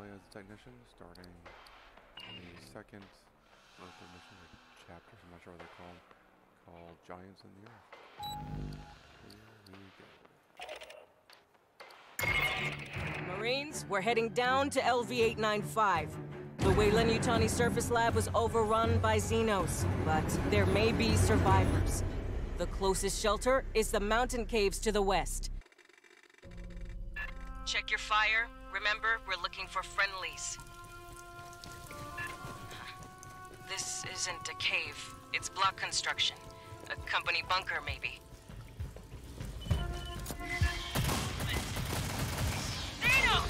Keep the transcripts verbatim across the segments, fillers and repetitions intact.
play as a technician, starting the second local mission or chapters, I'm not sure what they're called, called Giants in the Earth. Here we go. Marines, we're heading down to L V eight ninety-five. The Weyland-Yutani surface lab was overrun by Xenos, but there may be survivors. The closest shelter is the mountain caves to the west. Check your fire. Remember, we're looking for friendlies. This isn't a cave. It's block construction. A company bunker, maybe. Xenos!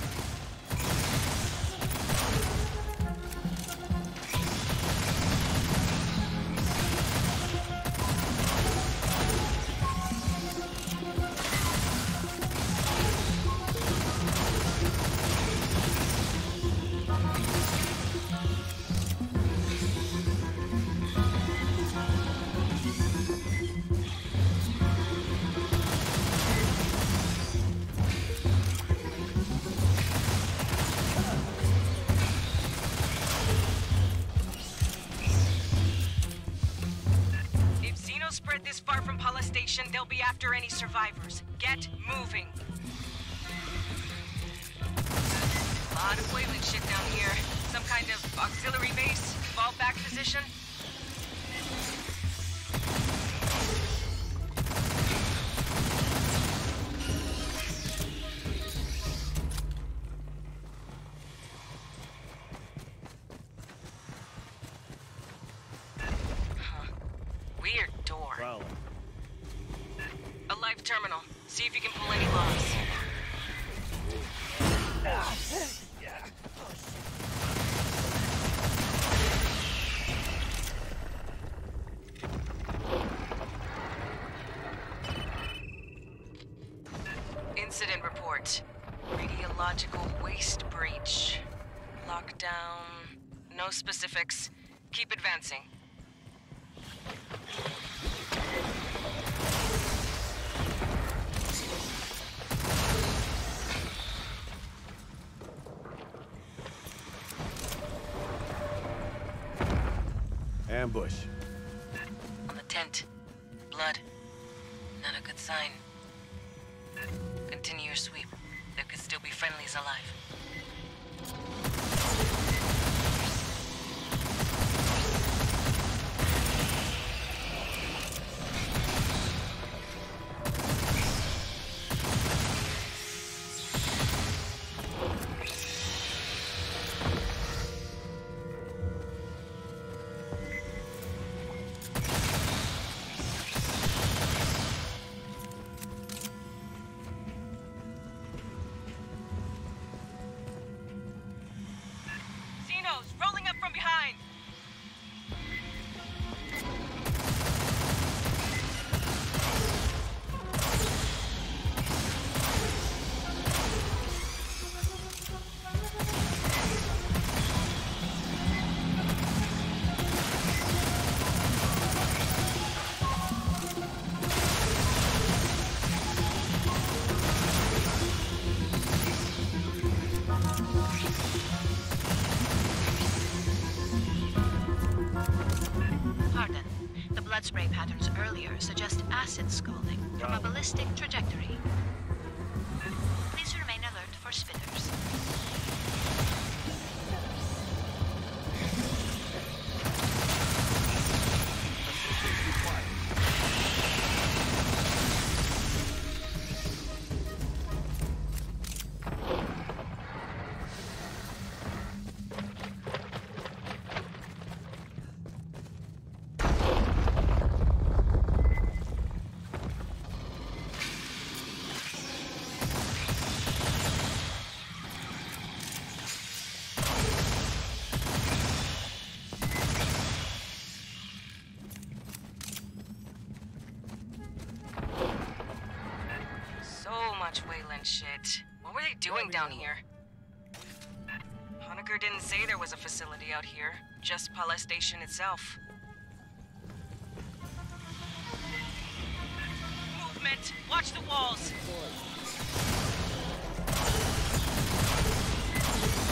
This far from Pala Station, they'll be after any survivors. Get moving. A lot of Weyland shit down here. Some kind of auxiliary base, fallback position. A live terminal. See if you can pull any locks. Incident report. Radiological waste breach. Lockdown. No specifics. Keep advancing. Ambush. On the tent. Blood. Not a good sign. Continue your sweep. There could still be friendlies alive. Rolling up from behind! Blood spray patterns earlier suggest acid scalding from a ballistic trajectory. Please remain alert for spitters. Much Weyland shit. What were they doing down here? Honecker didn't say there was a facility out here, just Pala Station itself. Movement! Watch the walls!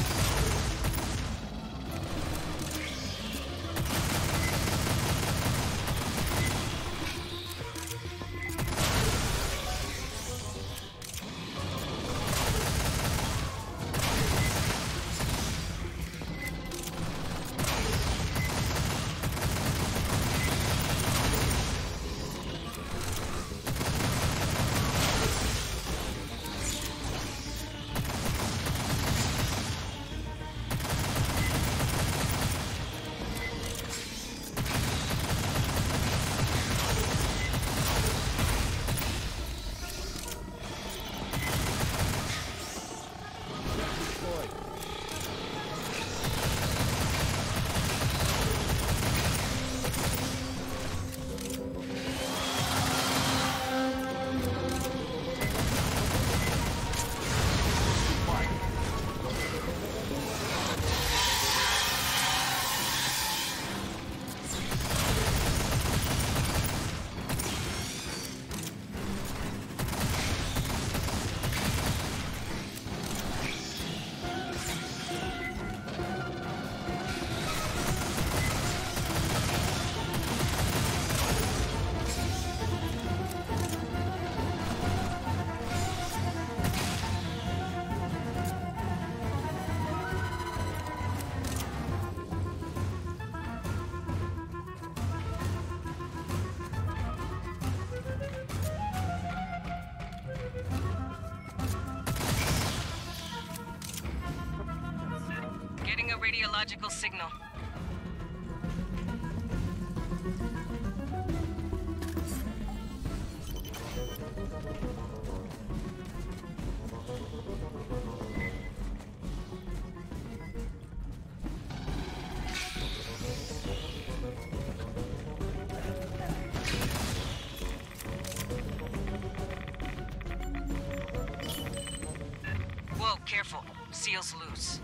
radiological signal. Whoa, careful. Seal's loose.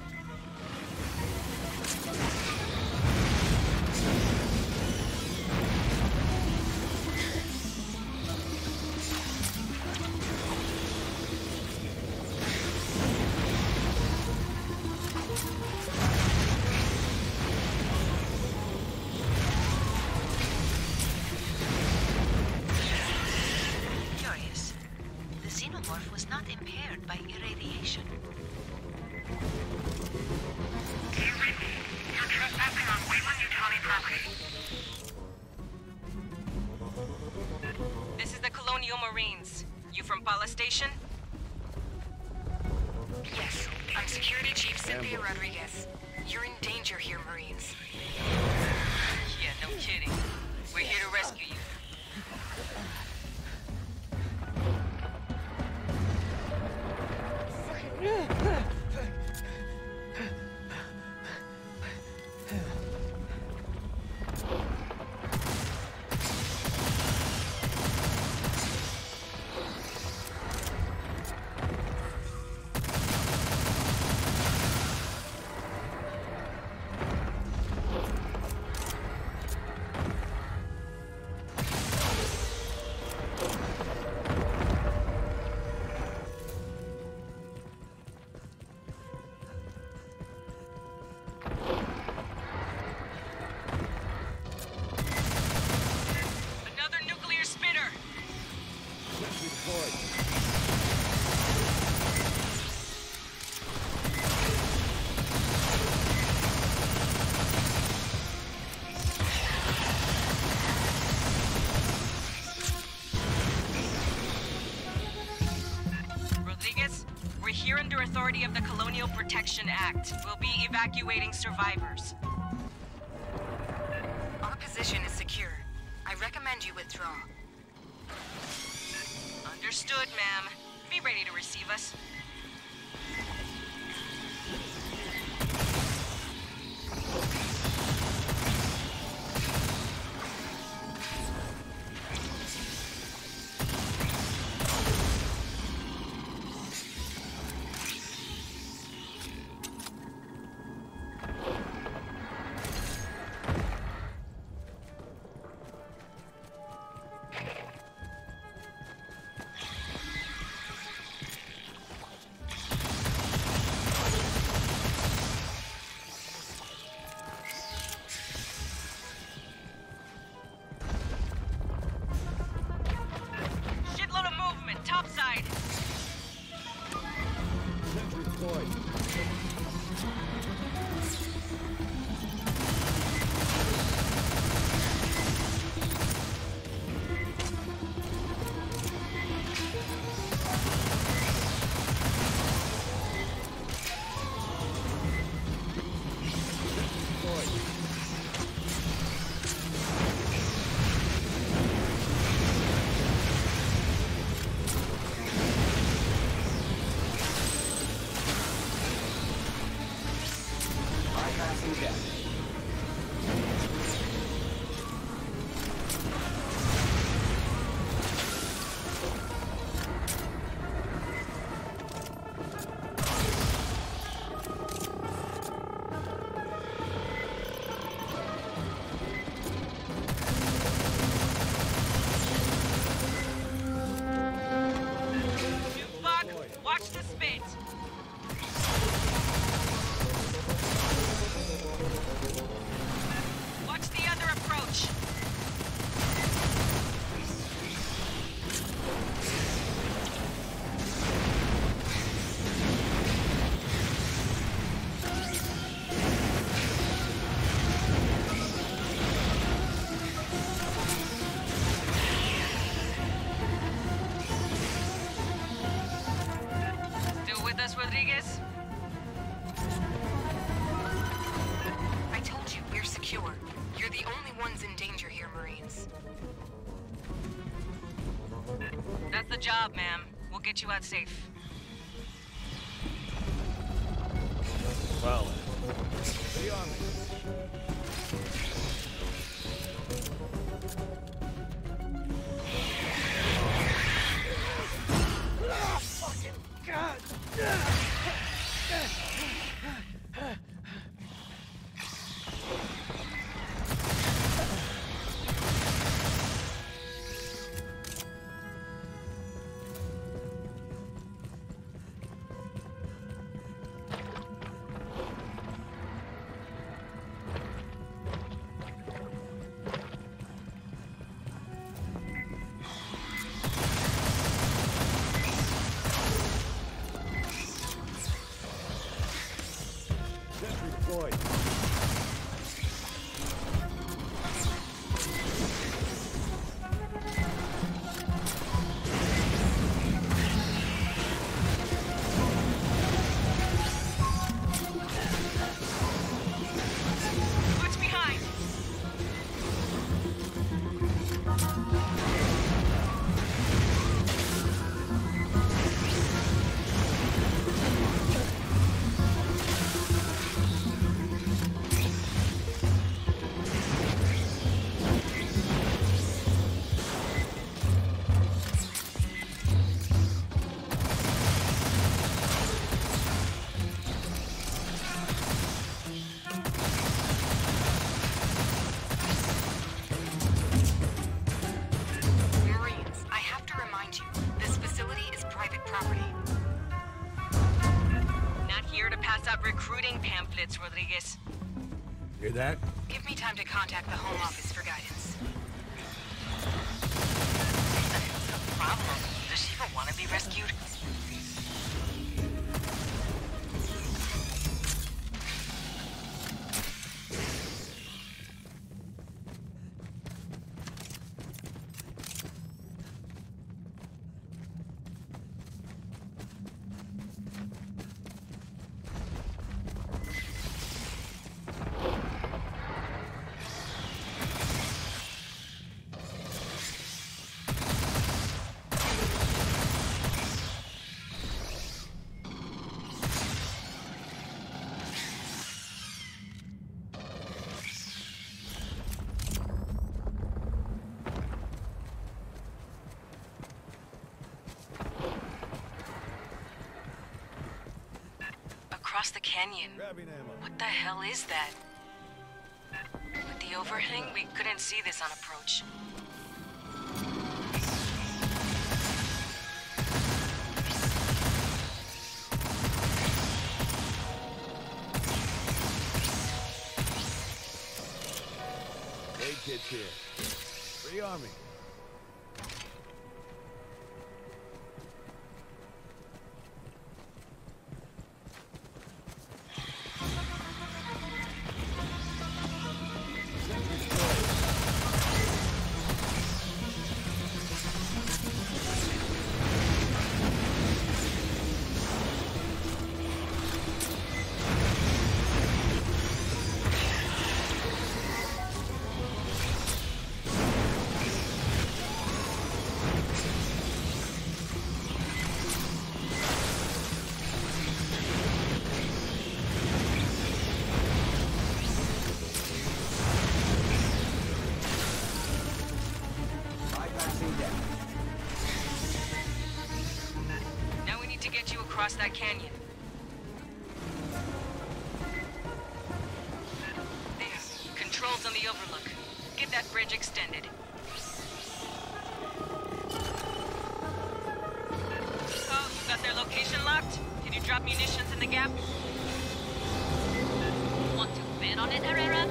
Curious. The xenomorph was not impaired by irradiation. You're trespassing on Wayland-Yutani property. This is the Colonial Marines. You from Pala Station? Yes, I'm Security Chief Cynthia Rodriguez. You're in danger here, Marines. Yeah, no kidding. We're here to rescue you. Another nuclear spinner! Rodriguez, we're here under authority of the Colonial Protection Act. We'll be evacuating survivors. Our position is secure. I recommend you withdraw. Understood, ma'am. Be ready to receive us. Shitload of movement, topside. Watch the spit. Watch the other approach. Still with us, Rodriguez? job, ma'am. We'll get you out safe. Well, be on me. Deployed. What's behind? Marines, I have to remind you, this facility is private property. Not here to pass out recruiting pamphlets, Rodriguez. Hear that? Give me time to contact the Home Office for guidance. What's the problem? Does she even want to be rescued? Across the canyon. Grabbing ammo. What the hell is that? With the overhang, we couldn't see this on approach. Aid kit's here. Rearming. Now we need to get you across that canyon. There. Controls on the overlook. Get that bridge extended. Oh, you got their location locked? Can you drop munitions in the gap? Want to bet on it, Herrera?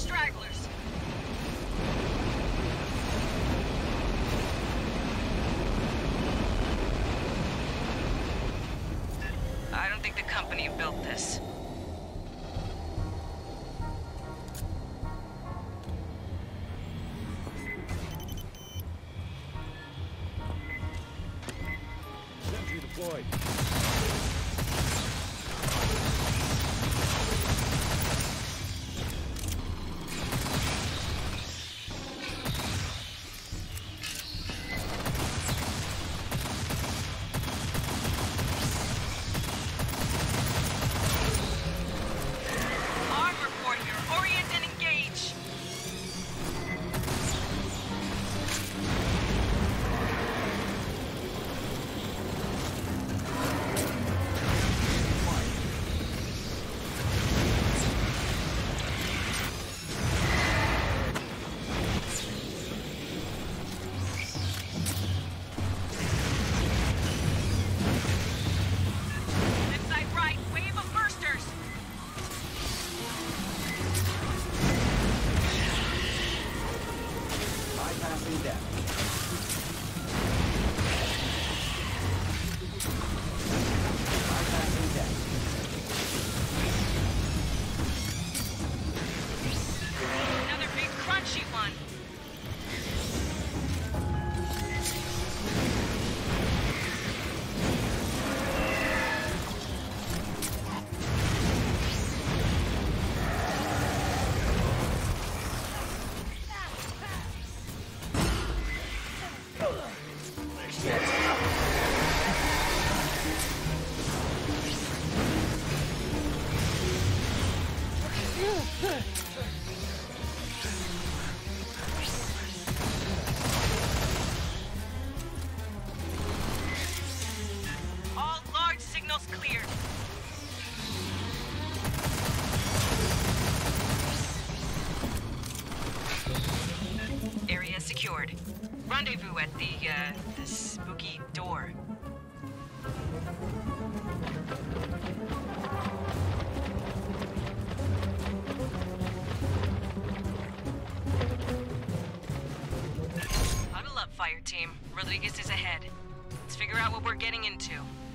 stragglers. I don't think the company built this. Sentry deployed. Armor warrior, orient and engage. Left side right, wave of bursters. Bypassing death. Bypassing death. Another big crunchy one. All large signals cleared. Area secured. Rendezvous at the, uh, the spooky door. Huddle up, Fire Team. Rodriguez is ahead. Let's figure out what we're getting into.